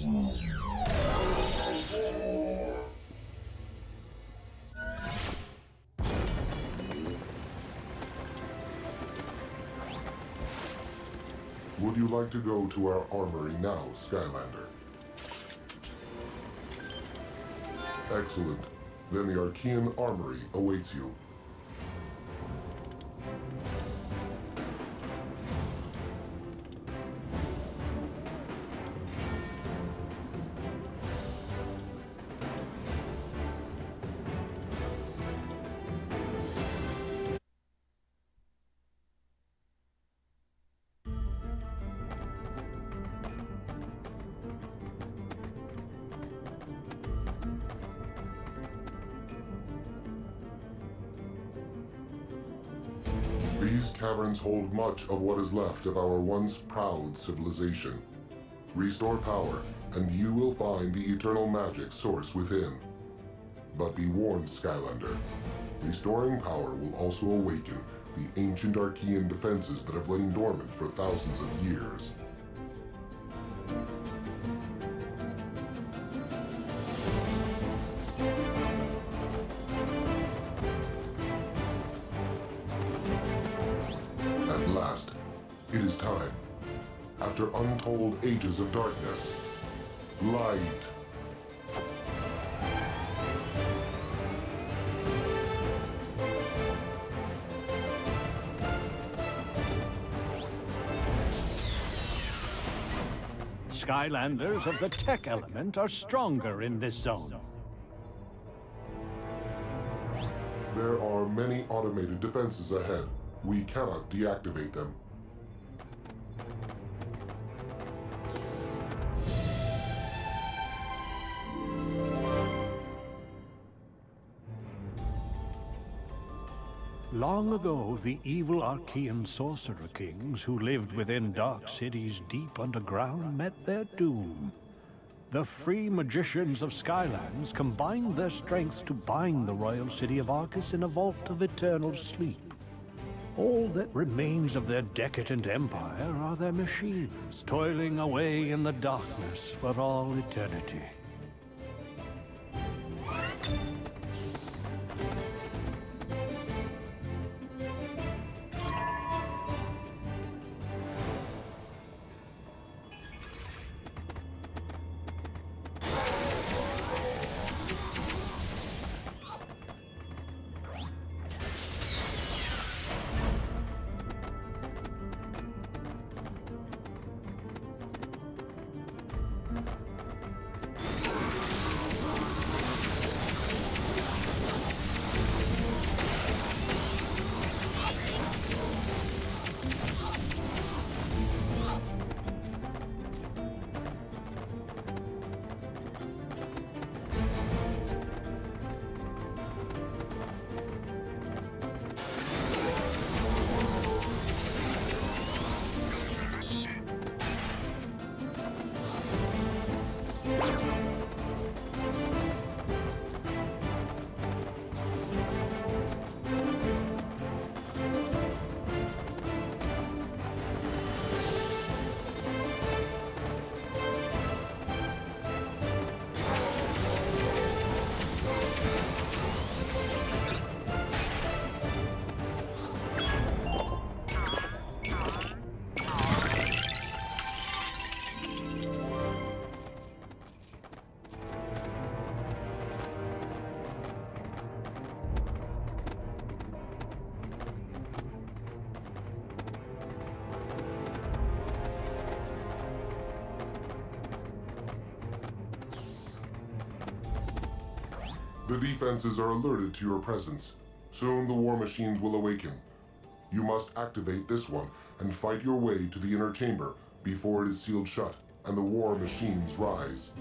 Would you like to go to our armory now, Skylander? Excellent. Then the Archean Armory awaits you. These caverns hold much of what is left of our once proud civilization. Restore power, and you will find the eternal magic source within. But be warned, Skylander. Restoring power will also awaken the ancient Archean defenses that have lain dormant for thousands of years. At last, it is time. After untold ages of darkness, light. Skylanders of the tech element are stronger in this zone. There are many automated defenses ahead. We cannot deactivate them. Long ago, the evil Archean sorcerer kings who lived within dark cities deep underground met their doom. The free magicians of Skylands combined their strength to bind the royal city of Arcus in a vault of eternal sleep. All that remains of their decadent empire are their machines, toiling away in the darkness for all eternity. The defenses are alerted to your presence. Soon the war machines will awaken. You must activate this one and fight your way to the inner chamber before it is sealed shut and the war machines rise.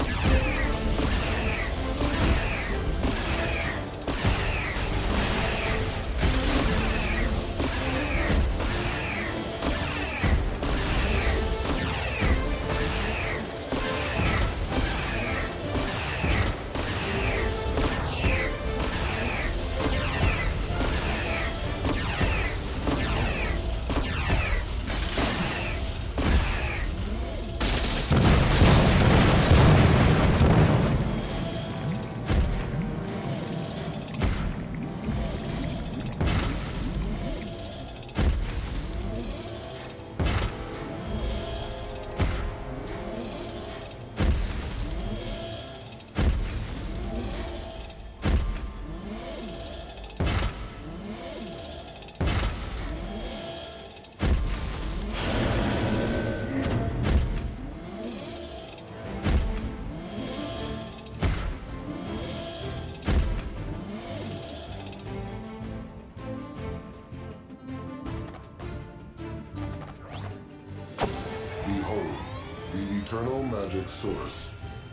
Behold, the eternal magic source.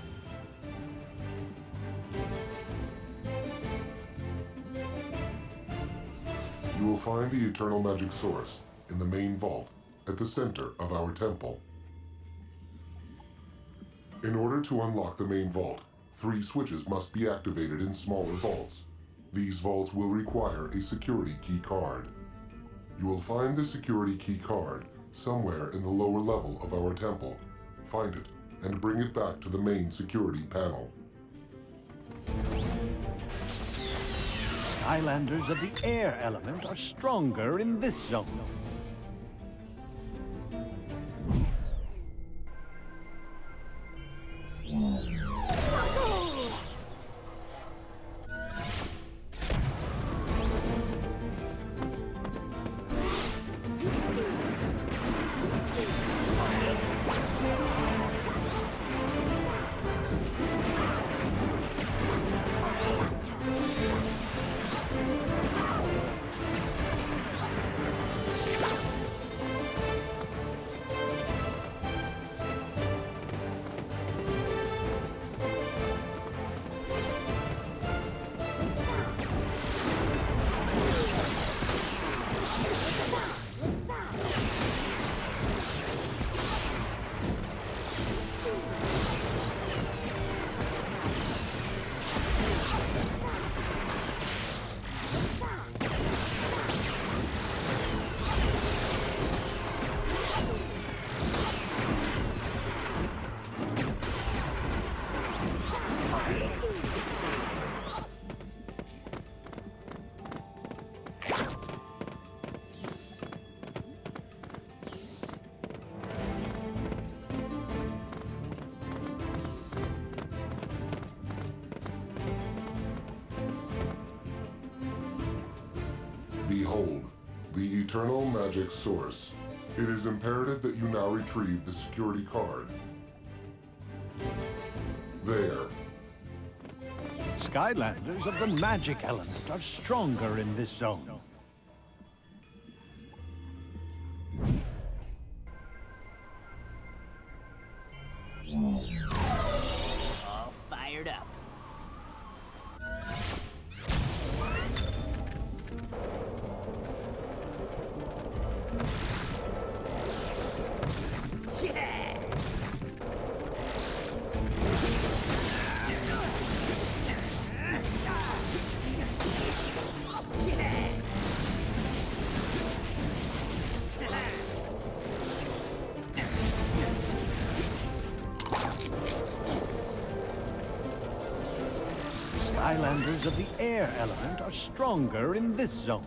You will find the eternal magic source in the main vault at the center of our temple. In order to unlock the main vault, 3 switches must be activated in smaller vaults. These vaults will require a security key card. You will find the security key card somewhere in the lower level of our temple. Find it and bring it back to the main security panel. Skylanders of the air element are stronger in this zone. Behold, the eternal magic source. It is imperative that you now retrieve the security card. There. Skylanders of the magic element are stronger in this zone. All fired up. Skylanders of the air element are stronger in this zone.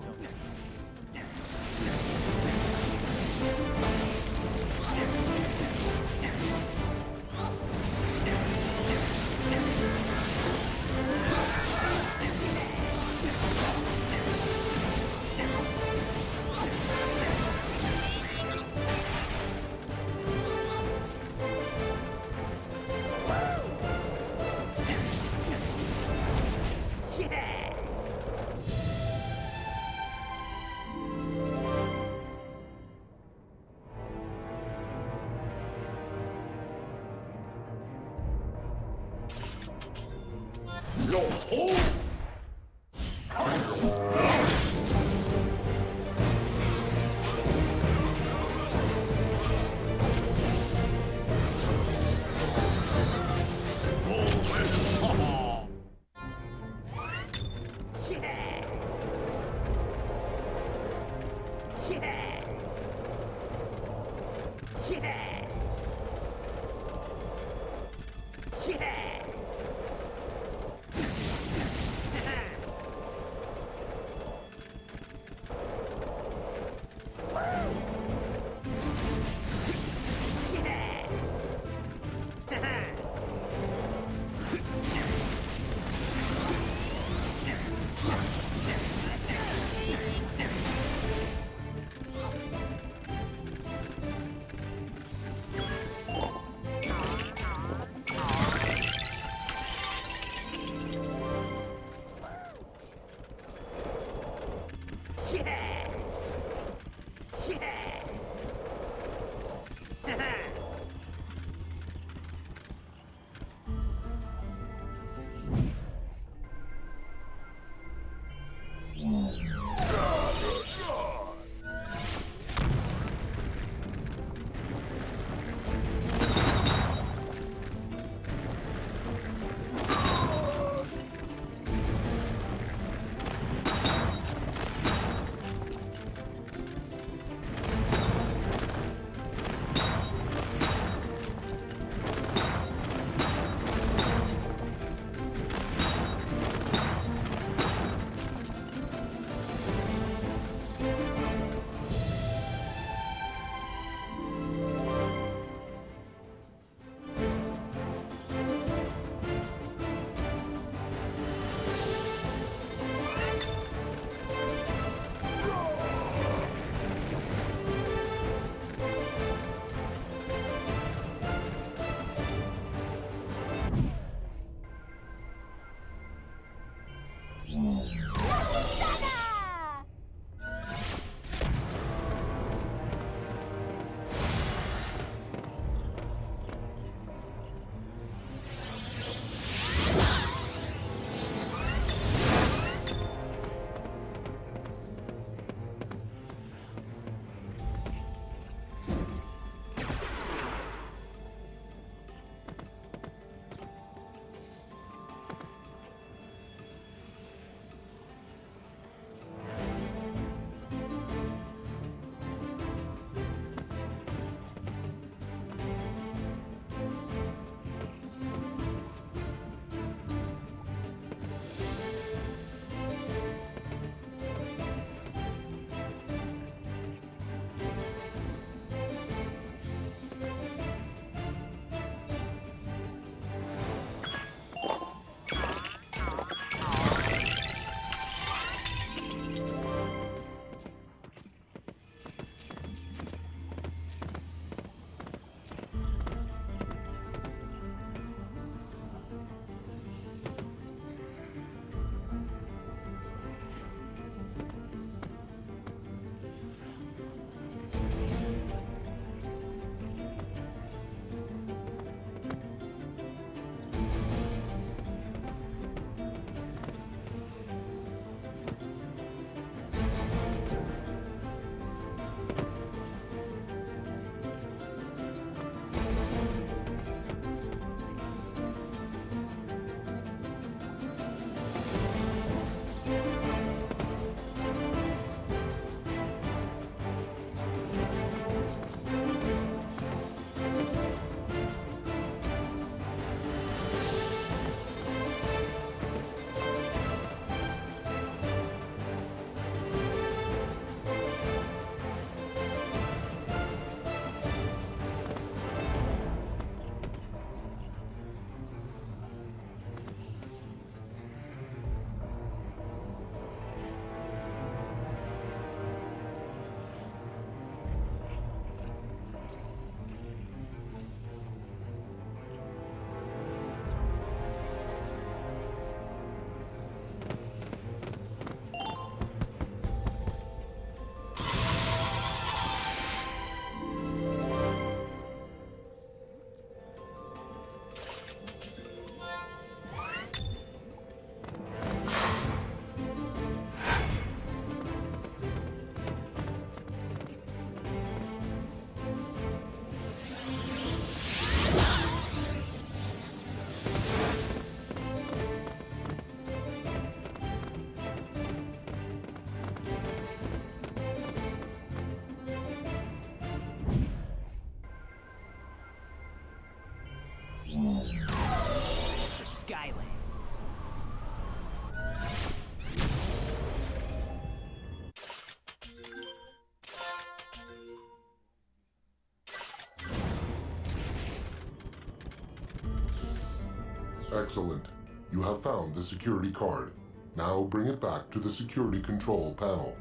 Excellent. You have found the security card. Now bring it back to the security control panel.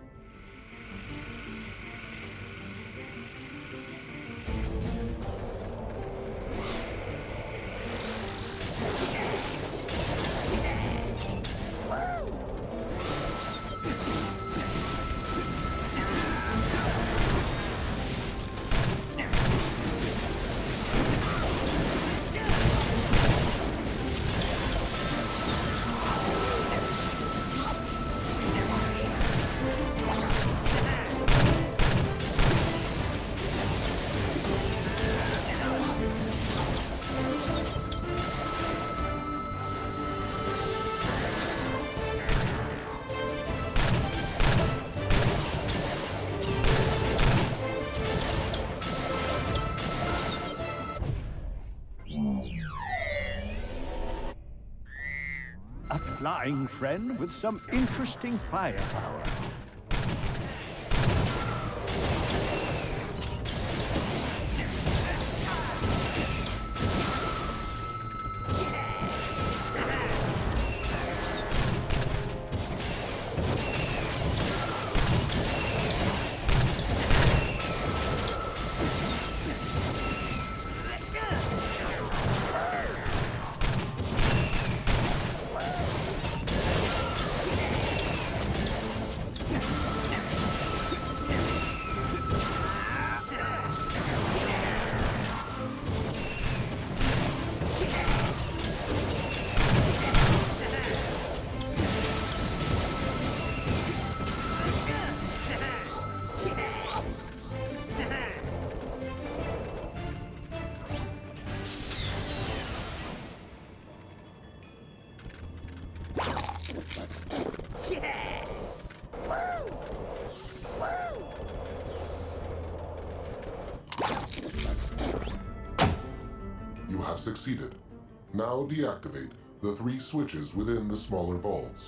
A flying friend with some interesting firepower. You have succeeded. Now deactivate the 3 switches within the smaller vaults.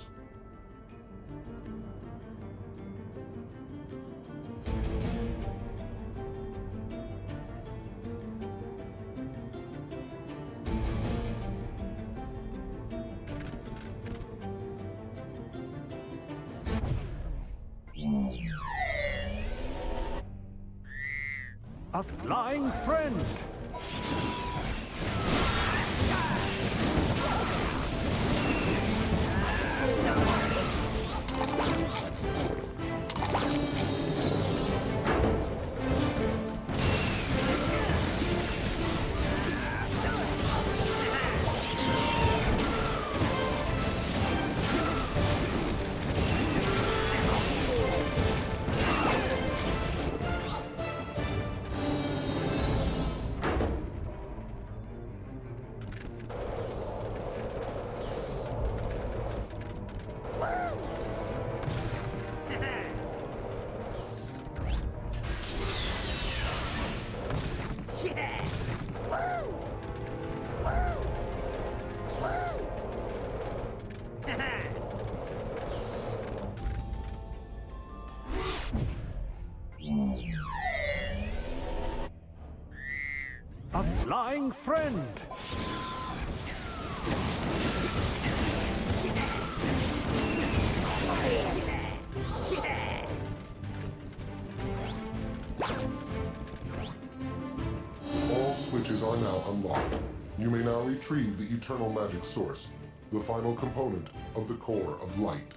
A flying friend! A flying friend! All switches are now unlocked. You may now retrieve the eternal magic source, the final component of the core of light.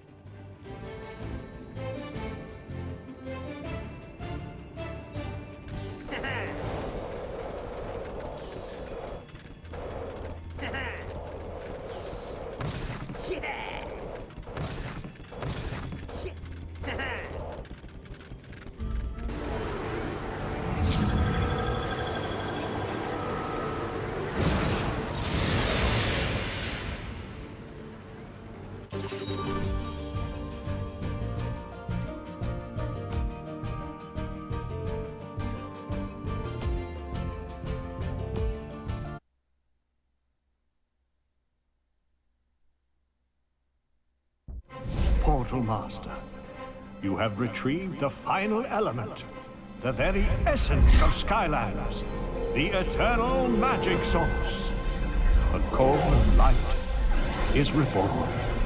Portal Master, you have retrieved the final element, the very essence of Skylands, the eternal magic source. the core of light is reborn.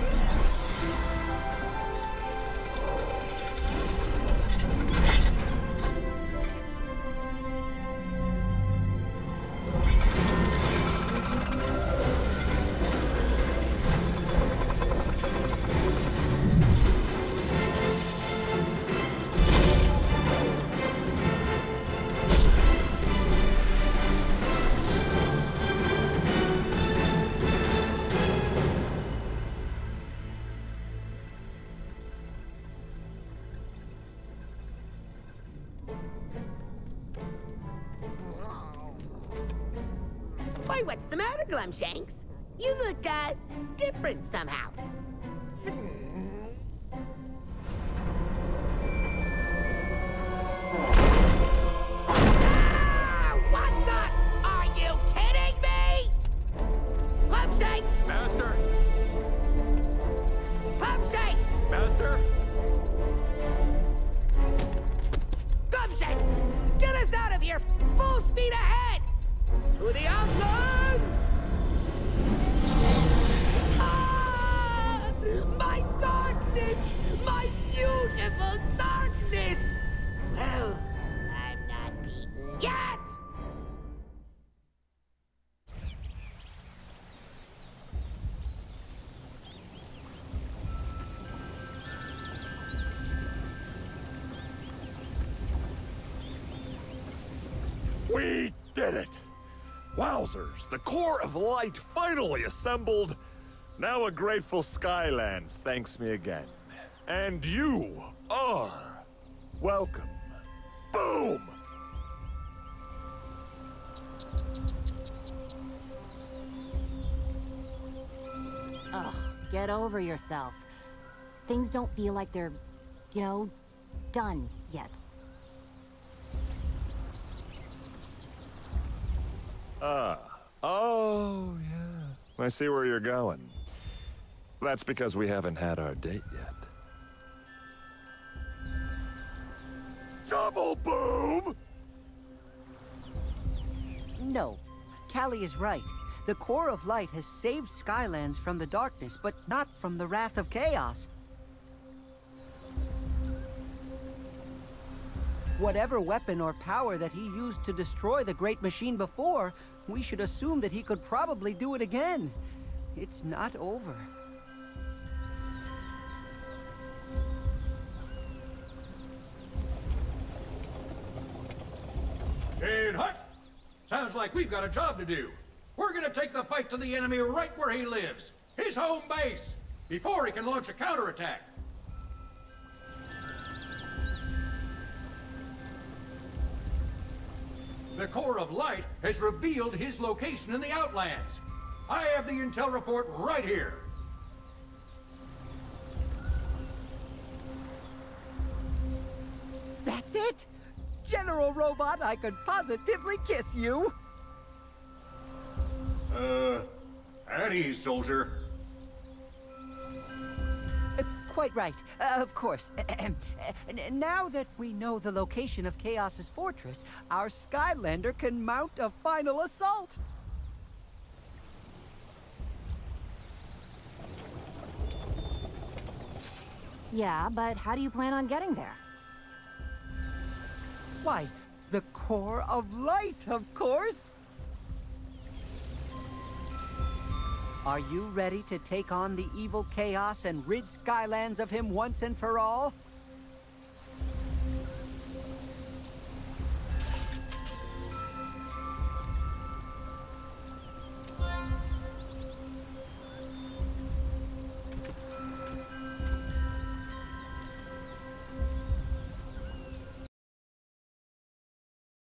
Why, what's the matter, Glumshanks? You look, different somehow. Ah! What the? Are you kidding me? Glumshanks! Master! Glumshanks! Master! Glumshanks! Get us out of here! Full speed ahead! To the outlands! Ah! My darkness! My beautiful darkness! Well, I'm not beaten yet! We did it! Wowzers, the core of light finally assembled. Now a grateful Skylands thanks me again. And you are welcome. Boom! Ugh, get over yourself. Things don't feel like they're, you know, done yet. Oh, yeah. I see where you're going. That's because we haven't had our date yet. Double boom! No, Callie is right. The core of light has saved Skylands from the darkness, but not from the wrath of chaos. Whatever weapon or power that he used to destroy the Great Machine before, we should assume that he could probably do it again. It's not over. Head hut! Sounds like we've got a job to do. We're gonna take the fight to the enemy right where he lives. His home base. Before he can launch a counterattack. The Core of Light has revealed his location in the Outlands. I have the intel report right here. That's it! General Robot, I could positively kiss you! At ease, soldier. Quite right. Of course. Now that we know the location of Chaos's fortress, our Skylander can mount a final assault. Yeah, but how do you plan on getting there? Why, the Core of Light, of course! Are you ready to take on the evil Chaos and rid Skylands of him once and for all?